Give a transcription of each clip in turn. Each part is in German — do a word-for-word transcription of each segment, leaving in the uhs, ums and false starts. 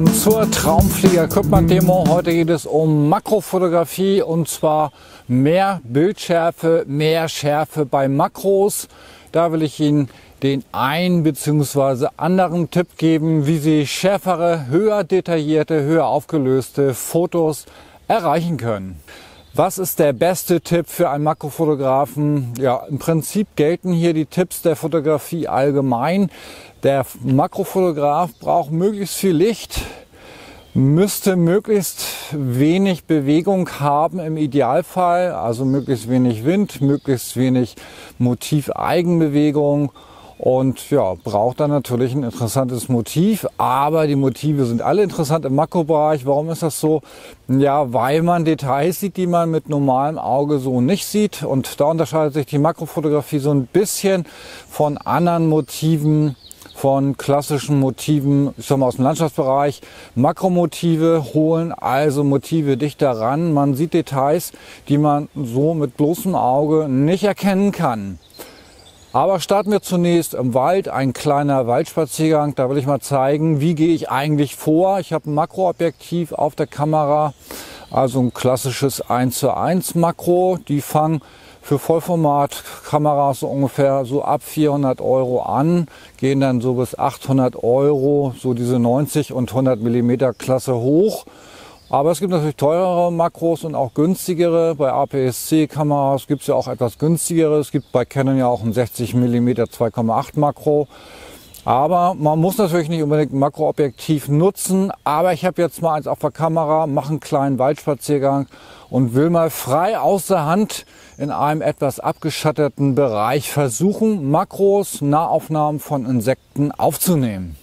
willkommen zur Traumflieger Equipment Demo. Heute geht es um Makrofotografie und zwar mehr Bildschärfe, mehr Schärfe bei Makros. Da will ich Ihnen den einen bzw. anderen Tipp geben, wie Sie schärfere, höher detaillierte, höher aufgelöste Fotos erreichen können. Was ist der beste Tipp für einen Makrofotografen? Ja, im Prinzip gelten hier die Tipps der Fotografie allgemein. Der Makrofotograf braucht möglichst viel Licht, müsste möglichst wenig Bewegung haben im Idealfall, also möglichst wenig Wind, möglichst wenig Motiv-Eigenbewegung. Und ja, braucht dann natürlich ein interessantes Motiv, aber die Motive sind alle interessant im Makrobereich. Warum ist das so? Ja, weil man Details sieht, die man mit normalem Auge so nicht sieht. Und da unterscheidet sich die Makrofotografie so ein bisschen von anderen Motiven, von klassischen Motiven, ich sag mal aus dem Landschaftsbereich. Makromotive holen also Motive dichter ran. Man sieht Details, die man so mit bloßem Auge nicht erkennen kann. Aber starten wir zunächst im Wald, ein kleiner Waldspaziergang. Da will ich mal zeigen, wie gehe ich eigentlich vor. Ich habe ein Makroobjektiv auf der Kamera, also ein klassisches eins zu eins Makro. Die fangen für Vollformat-Kameras so ungefähr so ab vierhundert Euro an, gehen dann so bis achthundert Euro, so diese neunzig und hundert Millimeter Klasse hoch. Aber es gibt natürlich teurere Makros und auch günstigere. Bei A P S C-Kameras gibt es ja auch etwas günstigere. Es gibt bei Canon ja auch ein sechzig Millimeter zwei Komma acht Makro. Aber man muss natürlich nicht unbedingt ein Makroobjektiv nutzen. Aber ich habe jetzt mal eins auf der Kamera, mache einen kleinen Waldspaziergang und will mal frei aus der Hand in einem etwas abgeschatteten Bereich versuchen, Makros, Nahaufnahmen von Insekten aufzunehmen.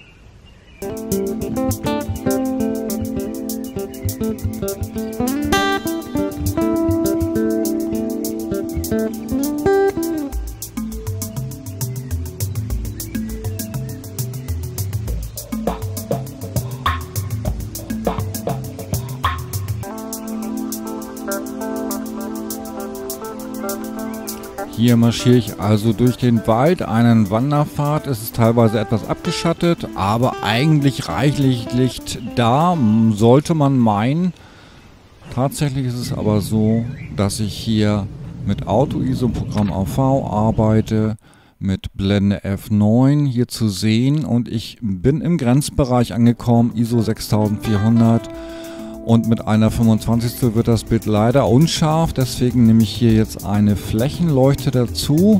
Hier marschiere ich also durch den Wald, einen Wanderpfad. Es ist teilweise etwas abgeschattet, aber eigentlich reichlich Licht da, sollte man meinen. Tatsächlich ist es aber so, dass ich hier mit Auto-I S O-Programm A V arbeite, mit Blende F neun hier zu sehen und ich bin im Grenzbereich angekommen, I S O sechstausendvierhundert. Und mit einer fünfundzwanzigstel wird das Bild leider unscharf, deswegen nehme ich hier jetzt eine Flächenleuchte dazu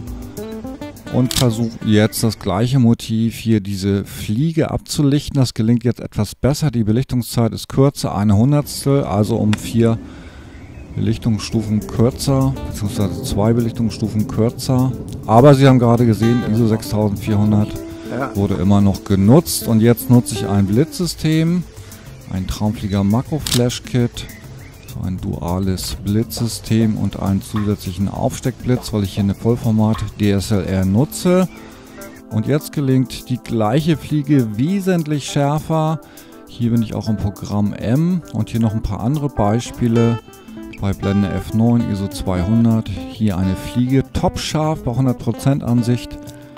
und versuche jetzt das gleiche Motiv hier, diese Fliege abzulichten. Das gelingt jetzt etwas besser, die Belichtungszeit ist kürzer, eine Hundertstel, also um vier Belichtungsstufen kürzer, beziehungsweise zwei Belichtungsstufen kürzer. Aber Sie haben gerade gesehen, I S O sechstausendvierhundert wurde immer noch genutzt und jetzt nutze ich ein Blitzsystem. Ein Traumflieger Makro Flash Kit, so ein duales Blitzsystem und einen zusätzlichen Aufsteckblitz, weil ich hier eine Vollformat D S L R nutze. Und jetzt gelingt die gleiche Fliege wesentlich schärfer. Hier bin ich auch im Programm M und hier noch ein paar andere Beispiele. Bei Blende F neun, I S O zweihundert, hier eine Fliege top scharf bei hundert Prozent Ansicht.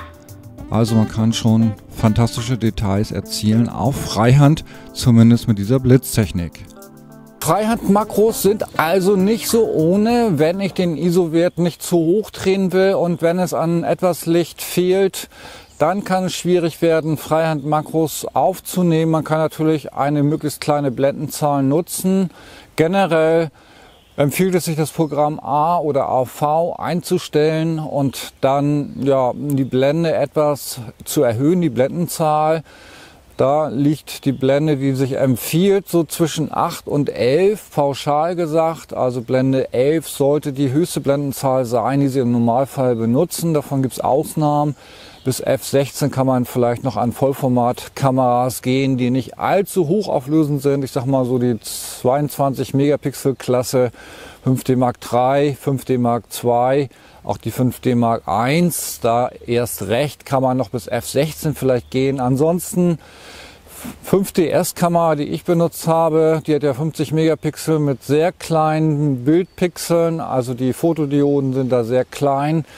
Also man kann schon fantastische Details erzielen auf Freihand, zumindest mit dieser Blitztechnik. Freihand-Makros sind also nicht so ohne, wenn ich den I S O-Wert nicht zu hoch drehen will und wenn es an etwas Licht fehlt, dann kann es schwierig werden, Freihand-Makros aufzunehmen. Man kann natürlich eine möglichst kleine Blendenzahl nutzen. Generell empfiehlt es sich, das Programm A oder A V einzustellen und dann ja, die Blende etwas zu erhöhen, die Blendenzahl. Da liegt die Blende, die sich empfiehlt, so zwischen acht und elf, pauschal gesagt. Also Blende elf sollte die höchste Blendenzahl sein, die Sie im Normalfall benutzen. Davon gibt es Ausnahmen. Bis F sechzehn kann man vielleicht noch an Vollformatkameras gehen, die nicht allzu hoch auflösend sind. Ich sag mal so die zweiundzwanzig Megapixel Klasse, fünf D Mark drei, fünf D Mark zwei, auch die fünf D Mark eins. Da erst recht kann man noch bis F sechzehn vielleicht gehen. Ansonsten fünf D S-Kamera, die ich benutzt habe, die hat ja fünfzig Megapixel mit sehr kleinen Bildpixeln. Also die Fotodioden sind da sehr klein.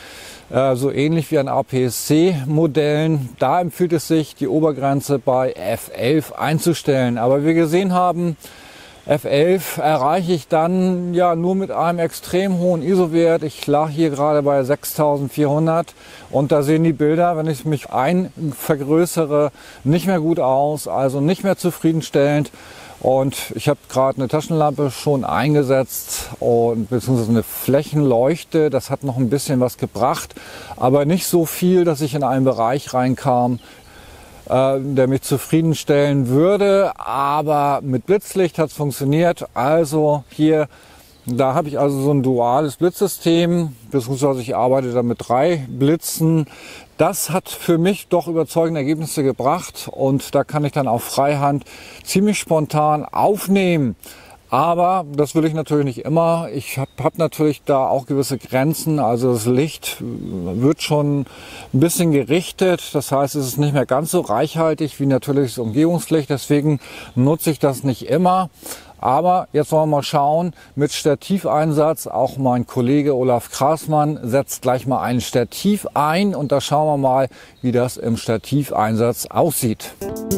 äh, so ähnlich wie an A P S C-Modellen. Da empfiehlt es sich, die Obergrenze bei F elf einzustellen. Aber wie wir gesehen haben, F elf erreiche ich dann ja nur mit einem extrem hohen I S O-Wert. Ich lag hier gerade bei sechstausendvierhundert und da sehen die Bilder, wenn ich mich ein vergrößere, nicht mehr gut aus, also nicht mehr zufriedenstellend. Und ich habe gerade eine Taschenlampe schon eingesetzt und beziehungsweise eine Flächenleuchte. Das hat noch ein bisschen was gebracht, aber nicht so viel, dass ich in einen Bereich reinkam, der mich zufriedenstellen würde, aber mit Blitzlicht hat es funktioniert. Also hier, da habe ich also so ein duales Blitzsystem, beziehungsweise ich arbeite da mit drei Blitzen. Das hat für mich doch überzeugende Ergebnisse gebracht und da kann ich dann auf Freihand ziemlich spontan aufnehmen. Aber das will ich natürlich nicht immer. Ich habe hab natürlich da auch gewisse Grenzen. Also das Licht wird schon ein bisschen gerichtet. Das heißt, es ist nicht mehr ganz so reichhaltig wie natürliches Umgebungslicht. Deswegen nutze ich das nicht immer. Aber jetzt wollen wir mal schauen, mit Stativeinsatz, auch mein Kollege Olaf Krasmann setzt gleich mal ein Stativ ein und da schauen wir mal, wie das im Stativeinsatz aussieht.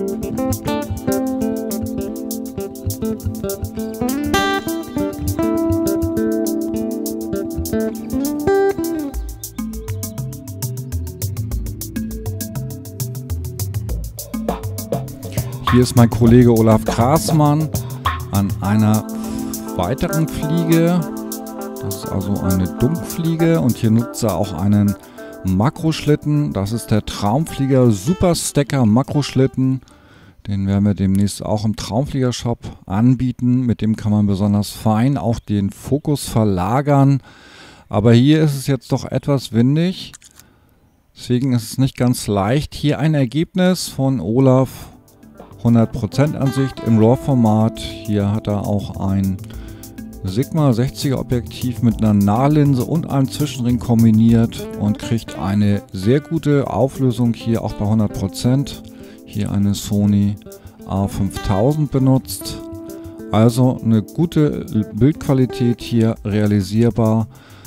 Hier ist mein Kollege Olaf Krasmann an einer weiteren Fliege. Das ist also eine Dunkfliege und hier nutzt er auch einen Makroschlitten. Das ist der Traumflieger Super Stacker Makroschlitten. Den werden wir demnächst auch im Traumflieger-Shop anbieten. Mit dem kann man besonders fein auch den Fokus verlagern. Aber hier ist es jetzt doch etwas windig. Deswegen ist es nicht ganz leicht. Hier ein Ergebnis von Olaf. hundert Prozent Ansicht im RAW-Format. Hier hat er auch ein Sigma sechziger Objektiv mit einer Nahlinse und einem Zwischenring kombiniert und kriegt eine sehr gute Auflösung hier auch bei hundert Prozent. Hier eine Sony A fünftausend benutzt. Also eine gute Bildqualität hier realisierbar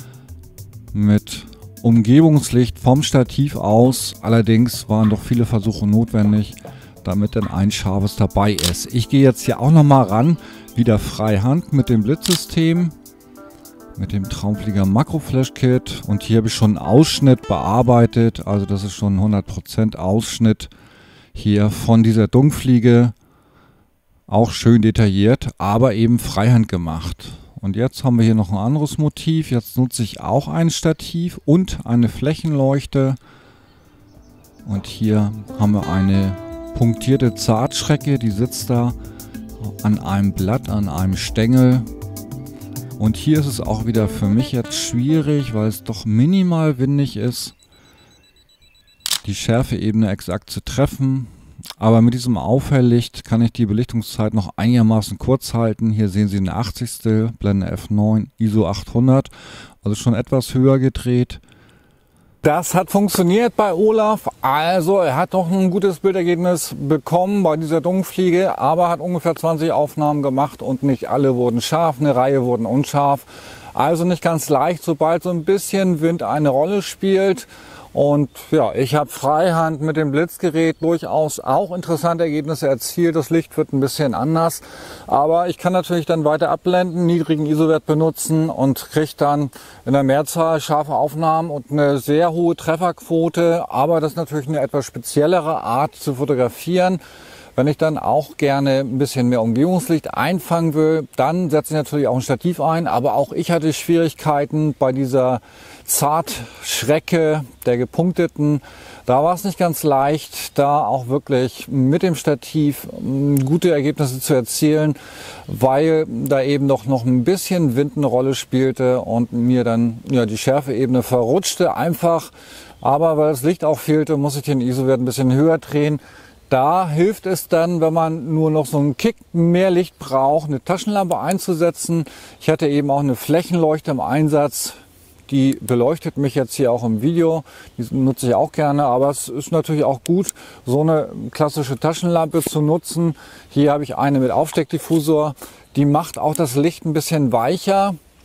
mit Umgebungslicht vom Stativ aus. Allerdings waren doch viele Versuche notwendig, damit dann ein scharfes dabei ist. Ich gehe jetzt hier auch noch mal ran, wieder Freihand mit dem Blitzsystem, mit dem Traumflieger Makro Flash Kit und hier habe ich schon einen Ausschnitt bearbeitet, also das ist schon hundert Prozent Ausschnitt hier von dieser Dunkfliege, auch schön detailliert, aber eben Freihand gemacht. Und jetzt haben wir hier noch ein anderes Motiv, jetzt nutze ich auch ein Stativ und eine Flächenleuchte und hier haben wir eine punktierte Zartschrecke, die sitzt da an einem Blatt, an einem Stängel. Und hier ist es auch wieder für mich jetzt schwierig, weil es doch minimal windig ist, die Schärfeebene exakt zu treffen. Aber mit diesem Aufhelllicht kann ich die Belichtungszeit noch einigermaßen kurz halten. Hier sehen Sie eine achtzigstel, Blende F neun, I S O achthundert, also schon etwas höher gedreht. Das hat funktioniert bei Olaf, also er hat doch ein gutes Bildergebnis bekommen bei dieser Dunkfliege, aber hat ungefähr zwanzig Aufnahmen gemacht und nicht alle wurden scharf, eine Reihe wurden unscharf. Also nicht ganz leicht, sobald so ein bisschen Wind eine Rolle spielt. Und ja, ich habe Freihand mit dem Blitzgerät durchaus auch interessante Ergebnisse erzielt. Das Licht wird ein bisschen anders, aber ich kann natürlich dann weiter abblenden, niedrigen I S O-Wert benutzen und kriege dann in der Mehrzahl scharfe Aufnahmen und eine sehr hohe Trefferquote. Aber das ist natürlich eine etwas speziellere Art zu fotografieren. Wenn ich dann auch gerne ein bisschen mehr Umgebungslicht einfangen will, dann setze ich natürlich auch ein Stativ ein. Aber auch ich hatte Schwierigkeiten bei dieser Zartschrecke der gepunkteten. Da war es nicht ganz leicht, da auch wirklich mit dem Stativ gute Ergebnisse zu erzielen, weil da eben doch noch ein bisschen Wind eine Rolle spielte und mir dann ja die Schärfeebene verrutschte einfach. Aber weil das Licht auch fehlte, muss ich den I S O-Wert ein bisschen höher drehen. Da hilft es dann, wenn man nur noch so einen Kick mehr Licht braucht, eine Taschenlampe einzusetzen. Ich hatte eben auch eine Flächenleuchte im Einsatz. Die beleuchtet mich jetzt hier auch im Video. Die nutze ich auch gerne, aber es ist natürlich auch gut, so eine klassische Taschenlampe zu nutzen. Hier habe ich eine mit Aufsteckdiffusor. Die macht auch das Licht ein bisschen weicher.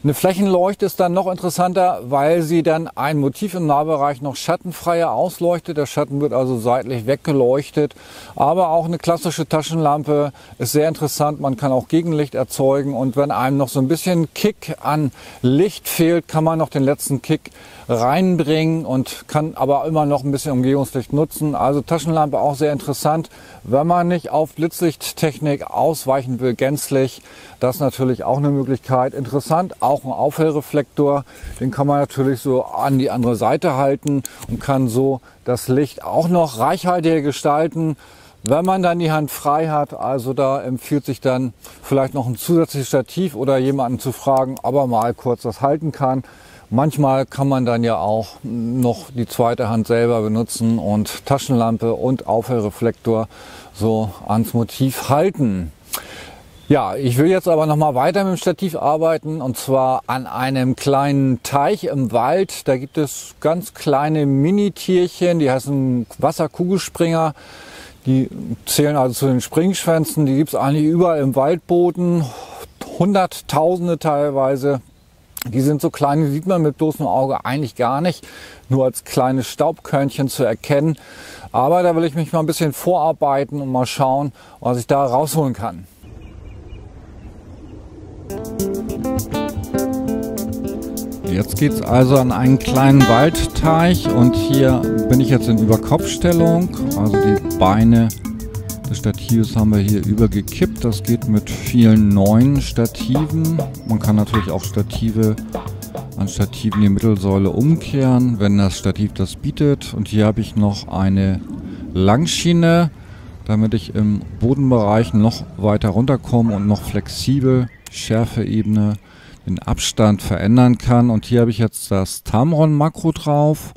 Eine Flächenleuchte ist dann noch interessanter, weil sie dann ein Motiv im Nahbereich noch schattenfreier ausleuchtet. Der Schatten wird also seitlich weggeleuchtet. Aber auch eine klassische Taschenlampe ist sehr interessant. Man kann auch Gegenlicht erzeugen. Und wenn einem noch so ein bisschen Kick an Licht fehlt, kann man noch den letzten Kick reinbringen und kann aber immer noch ein bisschen Umgehungslicht nutzen. Also Taschenlampe auch sehr interessant, wenn man nicht auf Blitzlichttechnik ausweichen will, gänzlich. Das ist natürlich auch eine Möglichkeit. Interessant, auch ein Aufhellreflektor. Den kann man natürlich so an die andere Seite halten und kann so das Licht auch noch reichhaltiger gestalten, wenn man dann die Hand frei hat. Also da empfiehlt sich dann vielleicht noch ein zusätzliches Stativ oder jemanden zu fragen, ob er mal kurz das halten kann. Manchmal kann man dann ja auch noch die zweite Hand selber benutzen und Taschenlampe und Aufhellreflektor so ans Motiv halten. Ja, ich will jetzt aber noch mal weiter mit dem Stativ arbeiten, und zwar an einem kleinen Teich im Wald. Da gibt es ganz kleine Mini-Tierchen, die heißen Wasserkugelspringer. Die zählen also zu den Springschwänzen. Die gibt es eigentlich überall im Waldboden, Hunderttausende teilweise. Die sind so klein, die sieht man mit bloßem Auge eigentlich gar nicht, nur als kleine Staubkörnchen zu erkennen. Aber da will ich mich mal ein bisschen vorarbeiten und mal schauen, was ich da rausholen kann. Jetzt geht es also an einen kleinen Waldteich und hier bin ich jetzt in Überkopfstellung. Also die Beine des Statives haben wir hier übergekippt. Das geht mit vielen neuen Stativen. Man kann natürlich auch Stative an Stativen die Mittelsäule umkehren, wenn das Stativ das bietet. Und hier habe ich noch eine Langschiene, damit ich im Bodenbereich noch weiter runterkomme und noch flexibel Schärfeebene den Abstand verändern kann. Und hier habe ich jetzt das Tamron-Makro drauf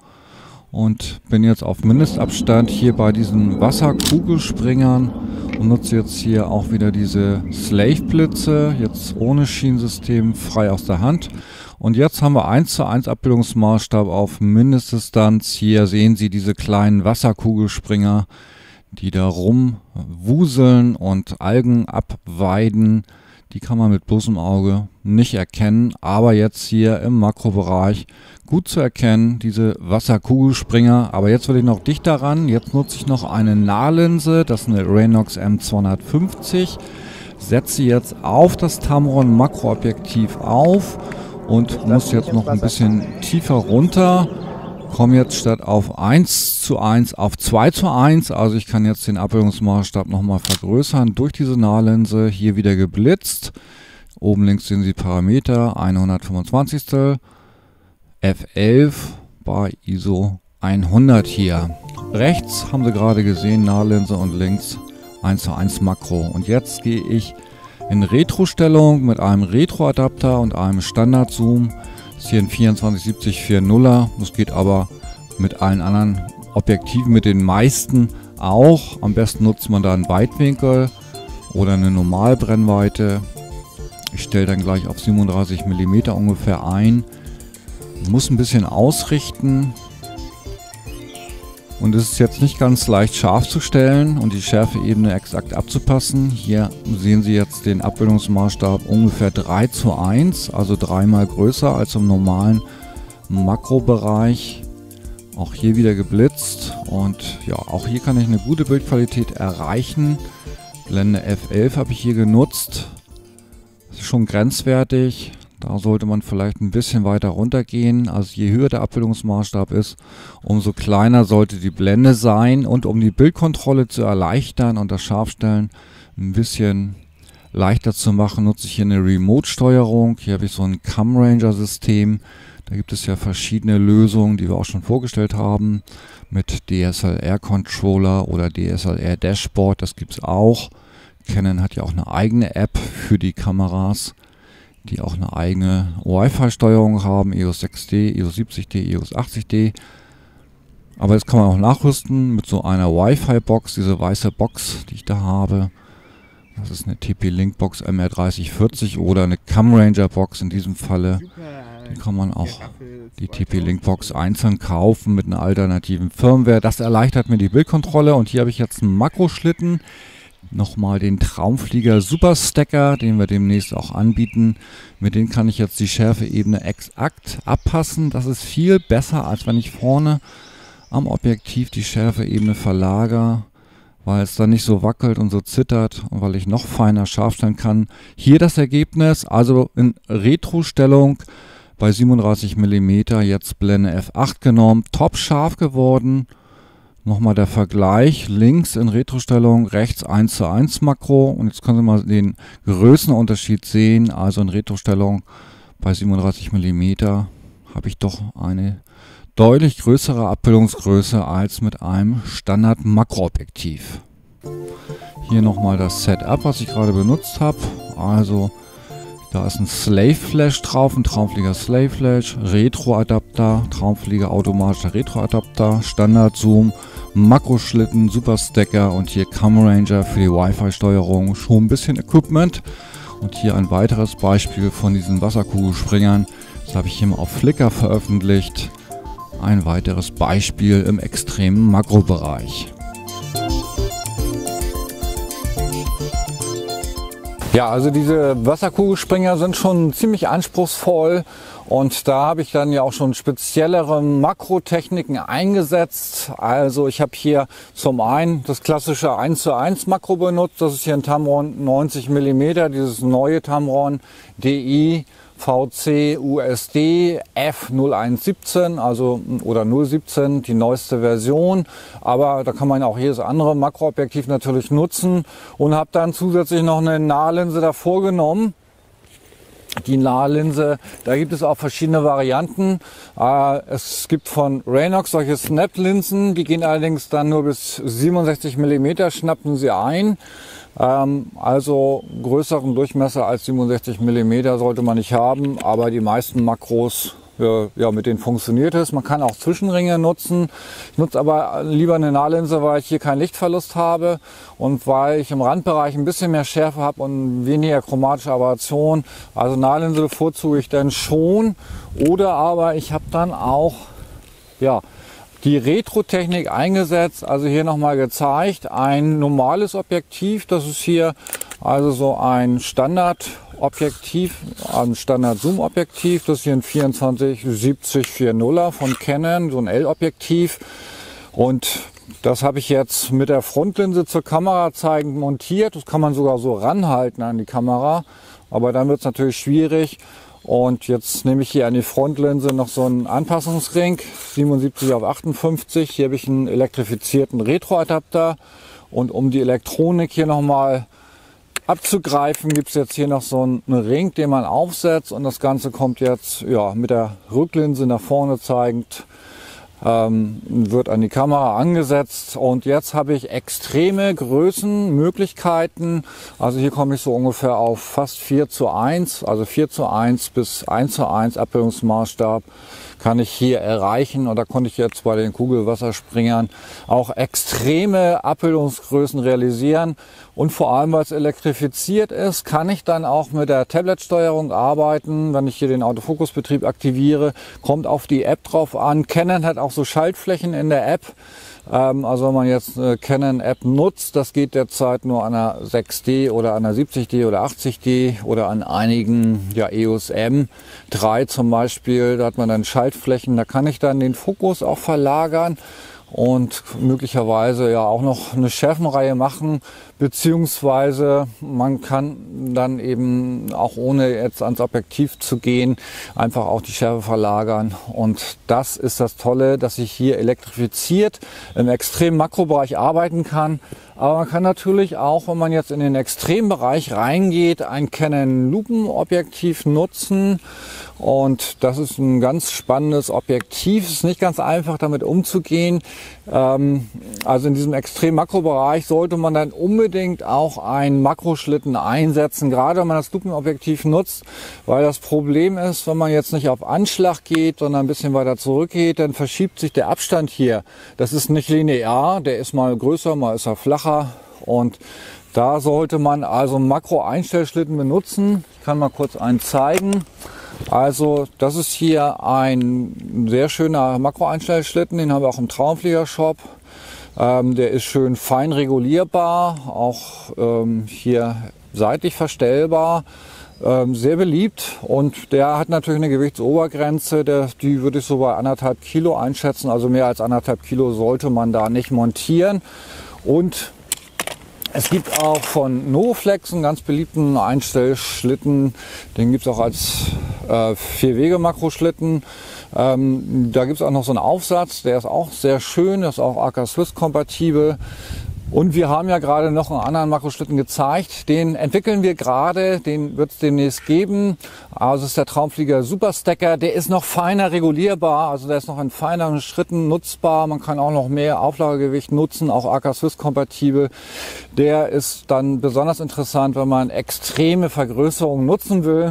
und bin jetzt auf Mindestabstand hier bei diesen Wasserkugelspringern und nutze jetzt hier auch wieder diese Slave-Blitze, jetzt ohne Schienensystem, frei aus der Hand. Und jetzt haben wir eins zu eins Abbildungsmaßstab auf Mindestdistanz. Hier sehen Sie diese kleinen Wasserkugelspringer, die da rumwuseln und Algen abweiden. Die kann man mit bloßem Auge nicht erkennen, aber jetzt hier im Makrobereich gut zu erkennen, diese Wasserkugelspringer. Aber jetzt will ich noch dichter ran. Jetzt nutze ich noch eine Nahlinse, das ist eine Raynox M zweihundertfünfzig. Setze jetzt auf das Tamron Makroobjektiv auf und muss jetzt noch ein bisschen tiefer runter. Komme jetzt statt auf eins zu eins auf zwei zu eins, also ich kann jetzt den Abbildungsmaßstab nochmal vergrößern durch diese Nahlinse. Hier wieder geblitzt. Oben links sehen Sie Parameter, hundertfünfundzwanzig. F elf bei I S O hundert hier. Rechts haben Sie gerade gesehen, Nahlinse, und links eins zu eins Makro. Und jetzt gehe ich in Retro-Stellung mit einem Retro-Adapter und einem Standard-Zoom. Das ist hier ein vierundzwanzig siebzig vierziger. Das geht aber mit allen anderen Objektiven, mit den meisten auch. Am besten nutzt man da einen Weitwinkel oder eine Normalbrennweite. Ich stelle dann gleich auf siebenunddreißig Millimeter ungefähr ein. Muss ein bisschen ausrichten. Und es ist jetzt nicht ganz leicht scharf zu stellen und die Schärfeebene exakt abzupassen. Hier sehen Sie jetzt den Abbildungsmaßstab ungefähr drei zu eins, also dreimal größer als im normalen Makrobereich. Auch hier wieder geblitzt und ja, auch hier kann ich eine gute Bildqualität erreichen. Blende F elf habe ich hier genutzt. Das ist schon grenzwertig. Da sollte man vielleicht ein bisschen weiter runter gehen. Also je höher der Abbildungsmaßstab ist, umso kleiner sollte die Blende sein. Und um die Bildkontrolle zu erleichtern und das Scharfstellen ein bisschen leichter zu machen, nutze ich hier eine Remote-Steuerung. Hier habe ich so ein Cam-Ranger-System. Da gibt es ja verschiedene Lösungen, die wir auch schon vorgestellt haben. Mit D S L R-Controller oder D S L R-Dashboard, das gibt es auch. Canon hat ja auch eine eigene App für die Kameras, die auch eine eigene Wi-Fi-Steuerung haben, E O S sechs D, E O S siebzig D, E O S achtzig D. Aber das kann man auch nachrüsten mit so einer Wi-Fi-Box, diese weiße Box, die ich da habe. Das ist eine T P-Link-Box M R dreißig vierzig oder eine Cam-Ranger-Box in diesem Falle. Die kann man auch die T P-Link-Box einzeln kaufen mit einer alternativen Firmware. Das erleichtert mir die Bildkontrolle. Und hier habe ich jetzt einen Makroschlitten. Nochmal den Traumflieger Super Stacker, den wir demnächst auch anbieten. Mit dem kann ich jetzt die Schärfeebene exakt abpassen. Das ist viel besser, als wenn ich vorne am Objektiv die Schärfeebene verlagere, weil es dann nicht so wackelt und so zittert und weil ich noch feiner scharf stellen kann. Hier das Ergebnis, also in Retro-Stellung bei siebenunddreißig Millimeter, jetzt Blende F acht genommen, top scharf geworden. Nochmal der Vergleich, links in Retro-Stellung, rechts eins zu eins Makro, und jetzt können Sie mal den Größenunterschied sehen. Also in Retro-Stellung bei siebenunddreißig Millimeter habe ich doch eine deutlich größere Abbildungsgröße als mit einem Standard-Makroobjektiv. Hier nochmal das Setup, was ich gerade benutzt habe. Also da ist ein Slave Flash drauf, ein Traumflieger Slave Flash, Retro-Adapter, Traumflieger automatischer Retro-Adapter, Standard-Zoom, Makroschlitten, Super Stacker und hier Cam Ranger für die Wi-Fi-Steuerung. Schon ein bisschen Equipment. Und hier ein weiteres Beispiel von diesen Wasserkugelspringern. Das habe ich hier mal auf Flickr veröffentlicht. Ein weiteres Beispiel im extremen Makrobereich. Ja, also diese Wasserkugelspringer sind schon ziemlich anspruchsvoll, und da habe ich dann ja auch schon speziellere Makrotechniken eingesetzt. Also ich habe hier zum einen das klassische eins zu eins Makro benutzt. Das ist hier ein Tamron neunzig Millimeter, dieses neue Tamron D I V C U S D F null eins siebzehn, also oder null siebzehn, die neueste Version. Aber da kann man auch jedes andere Makroobjektiv natürlich nutzen, und habe dann zusätzlich noch eine Nahlinse davor genommen. Die Nahlinse, da gibt es auch verschiedene Varianten. Äh, es gibt von Raynox solche Snap-Linsen, die gehen allerdings dann nur bis siebenundsechzig Millimeter, schnappen sie ein. Ähm, also größeren Durchmesser als siebenundsechzig Millimeter sollte man nicht haben, aber die meisten Makros, ja, ja, mit denen funktioniert es. Man kann auch Zwischenringe nutzen. Ich nutze aber lieber eine Nahlinse, weil ich hier keinen Lichtverlust habe und weil ich im Randbereich ein bisschen mehr Schärfe habe und weniger chromatische Aberration. Also Nahlinse bevorzuge ich dann schon. Oder aber ich habe dann auch, ja, die Retro-Technik eingesetzt, also hier nochmal gezeigt, ein normales Objektiv, das ist hier also so ein Standard-Objektiv, ein Standard-Zoom-Objektiv, das ist hier ein vierundzwanzig siebzig vierzig von Canon, so ein L-Objektiv, und das habe ich jetzt mit der Frontlinse zur Kamera zeigend montiert. Das kann man sogar so ranhalten an die Kamera, aber dann wird es natürlich schwierig. Und jetzt nehme ich hier an die Frontlinse noch so einen Anpassungsring, siebenundsiebzig auf achtundfünfzig. Hier habe ich einen elektrifizierten Retro-Adapter. Und um die Elektronik hier nochmal abzugreifen, gibt es jetzt hier noch so einen Ring, den man aufsetzt. Und das Ganze kommt jetzt ja mit der Rücklinse nach vorne zeigend, ähm, wird an die Kamera angesetzt, und jetzt habe ich extreme Größenmöglichkeiten. Also hier komme ich so ungefähr auf fast vier zu eins, also vier zu eins bis eins zu eins Abbildungsmaßstab kann ich hier erreichen, und da konnte ich jetzt bei den Kugelwasserspringern auch extreme Abbildungsgrößen realisieren. Und vor allem, weil es elektrifiziert ist, kann ich dann auch mit der Tablet-Steuerung arbeiten. Wenn ich hier den Autofokusbetrieb aktiviere, kommt auf die App drauf an. Canon hat auch so Schaltflächen in der App. Ähm, also wenn man jetzt eine Canon-App nutzt, das geht derzeit nur an einer sechs D oder an einer siebzig D oder achtzig D oder an einigen, ja, E O S M drei zum Beispiel. Da hat man dann Schaltflächen, da kann ich dann den Fokus auch verlagern und möglicherweise ja auch noch eine Schärfenreihe machen, beziehungsweise man kann dann eben auch ohne jetzt ans Objektiv zu gehen, einfach auch die Schärfe verlagern. Und das ist das Tolle, dass ich hier elektrifiziert im extremen Makrobereich arbeiten kann. Aber man kann natürlich auch, wenn man jetzt in den Extrembereich reingeht, ein Canon Lupenobjektiv nutzen. Und das ist ein ganz spannendes Objektiv. Es ist nicht ganz einfach, damit umzugehen. Ähm, also in diesem extremen Makrobereich sollte man dann unbedingt auch einen Makroschlitten einsetzen, gerade wenn man das Lupenobjektiv nutzt, weil das Problem ist, wenn man jetzt nicht auf Anschlag geht, sondern ein bisschen weiter zurückgeht, dann verschiebt sich der Abstand hier. Das ist nicht linear, der ist mal größer, mal ist er flacher, und da sollte man also einen Makro-Einstellschlitten benutzen. Ich kann mal kurz einen zeigen. Also das ist hier ein sehr schöner Makro-Einstellschlitten, den haben wir auch im Traumflieger-Shop. Ähm, der ist schön fein regulierbar, auch ähm, hier seitlich verstellbar. Ähm, sehr beliebt, und der hat natürlich eine Gewichtsobergrenze, der, die würde ich so bei anderthalb Kilo einschätzen, also mehr als anderthalb Kilo sollte man da nicht montieren. Und es gibt auch von Novoflex einen ganz beliebten Einstellschlitten, den gibt es auch als äh, Vier-Wege-Makroschlitten. Ähm, da gibt es auch noch so einen Aufsatz, der ist auch sehr schön, der ist auch A K Swiss kompatibel. Und wir haben ja gerade noch einen anderen Makroschlitten gezeigt, den entwickeln wir gerade, den wird es demnächst geben. Also ist der Traumflieger Super Stacker, der ist noch feiner regulierbar, also der ist noch in feineren Schritten nutzbar. Man kann auch noch mehr Auflagegewicht nutzen, auch A K Swiss kompatibel. Der ist dann besonders interessant, wenn man extreme Vergrößerungen nutzen will.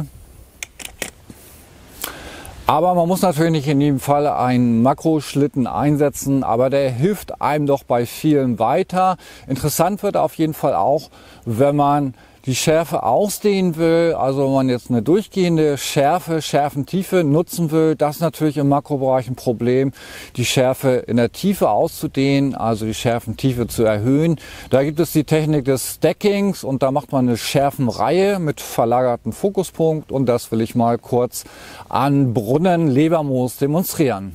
Aber man muss natürlich nicht in jedem Fall einen Makroschlitten einsetzen, aber der hilft einem doch bei vielen weiter. Interessant wird auf jeden Fall auch, wenn man die Schärfe ausdehnen will, also wenn man jetzt eine durchgehende Schärfe, Schärfentiefe nutzen will, das ist natürlich im Makrobereich ein Problem, die Schärfe in der Tiefe auszudehnen, also die Schärfentiefe zu erhöhen. Da gibt es die Technik des Stackings, und da macht man eine Schärfenreihe mit verlagerten Fokuspunkt, und das will ich mal kurz an Brunnen-Lebermoos demonstrieren.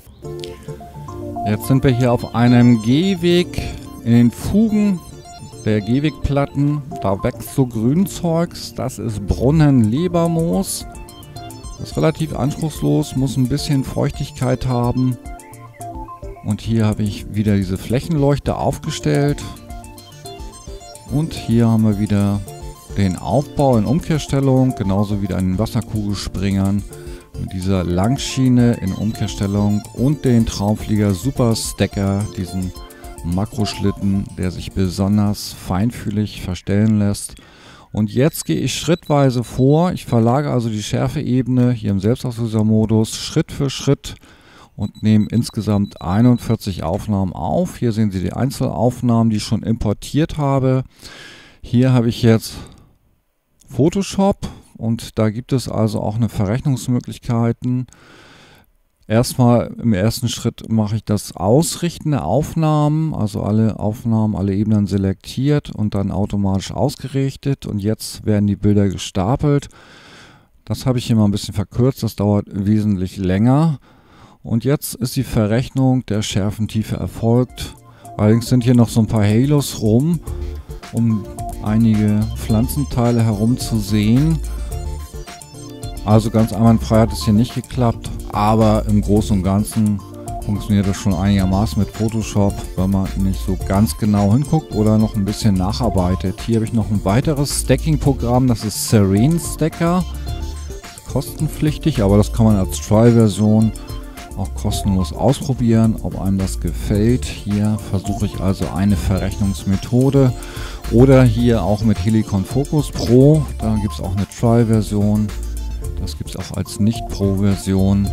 Jetzt sind wir hier auf einem Gehweg in den Fugen der Gehwegplatten. Da wächst so Grünzeugs, das ist Brunnen-Lebermoos. Das ist relativ anspruchslos, muss ein bisschen Feuchtigkeit haben. Und hier habe ich wieder diese Flächenleuchte aufgestellt. Und hier haben wir wieder den Aufbau in Umkehrstellung, genauso wie an den Wasserkugelspringern. Mit dieser Langschiene in Umkehrstellung und den Traumflieger Super Stacker, diesen Makroschlitten, der sich besonders feinfühlig verstellen lässt. Und jetzt gehe ich schrittweise vor. Ich verlagere also die Schärfeebene hier im Selbstauslösermodus Schritt für Schritt und nehme insgesamt einundvierzig Aufnahmen auf. Hier sehen Sie die Einzelaufnahmen, die ich schon importiert habe. Hier habe ich jetzt Photoshop, und da gibt es also auch eine Verrechnungsmöglichkeiten. Erstmal im ersten Schritt mache ich das Ausrichten der Aufnahmen, also alle Aufnahmen, alle Ebenen selektiert und dann automatisch ausgerichtet, und jetzt werden die Bilder gestapelt. Das habe ich hier mal ein bisschen verkürzt, das dauert wesentlich länger. Und jetzt ist die Verrechnung der Schärfentiefe erfolgt. Allerdings sind hier noch so ein paar Halos rum, um einige Pflanzenteile herum zu sehen. Also ganz einwandfrei hat es hier nicht geklappt, aber im Großen und Ganzen funktioniert das schon einigermaßen mit Photoshop, wenn man nicht so ganz genau hinguckt oder noch ein bisschen nacharbeitet. Hier habe ich noch ein weiteres Stacking-Programm, das ist Serene Stacker. Das ist kostenpflichtig, aber das kann man als Trial-Version auch kostenlos ausprobieren, ob einem das gefällt. Hier versuche ich also eine Verrechnungsmethode, oder hier auch mit Helicon Focus Pro, da gibt es auch eine Trial-Version. Das gibt es auch als Nicht-Pro-Version,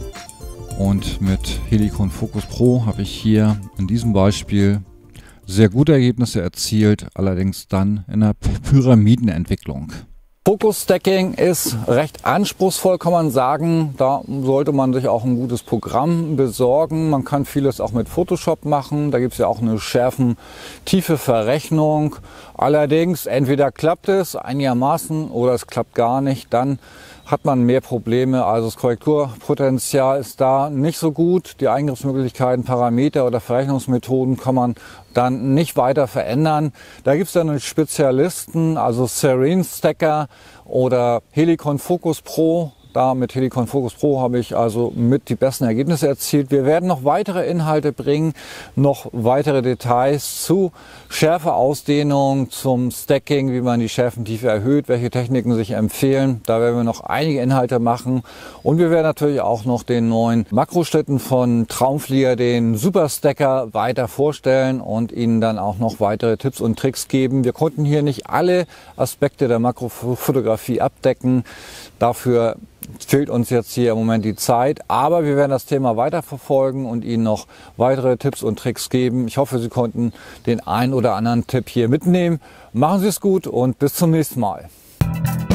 und mit Helicon Focus Pro habe ich hier in diesem Beispiel sehr gute Ergebnisse erzielt, allerdings dann in der Pyramidenentwicklung. Focus Stacking ist recht anspruchsvoll, kann man sagen. Da sollte man sich auch ein gutes Programm besorgen. Man kann vieles auch mit Photoshop machen. Da gibt es ja auch eine schärfentiefe Verrechnung. Allerdings, entweder klappt es einigermaßen oder es klappt gar nicht. Dann hat man mehr Probleme. Also das Korrekturpotenzial ist da nicht so gut. Die Eingriffsmöglichkeiten, Parameter oder Verrechnungsmethoden kann man dann nicht weiter verändern. Da gibt es dann Spezialisten, also Serene Stacker oder Helicon Focus Pro. Da mit Helicon Focus Pro habe ich also mit die besten Ergebnisse erzielt. Wir werden noch weitere Inhalte bringen, noch weitere Details zu Schärfeausdehnung, zum Stacking, wie man die Schärfentiefe erhöht, welche Techniken sich empfehlen. Da werden wir noch einige Inhalte machen. Und wir werden natürlich auch noch den neuen Makroschlitten von Traumflieger, den Super Stacker, weiter vorstellen und Ihnen dann auch noch weitere Tipps und Tricks geben. Wir konnten hier nicht alle Aspekte der Makrofotografie abdecken. Dafür fehlt uns jetzt hier im Moment die Zeit, aber wir werden das Thema weiterverfolgen und Ihnen noch weitere Tipps und Tricks geben. Ich hoffe, Sie konnten den einen oder anderen Tipp hier mitnehmen. Machen Sie es gut und bis zum nächsten Mal.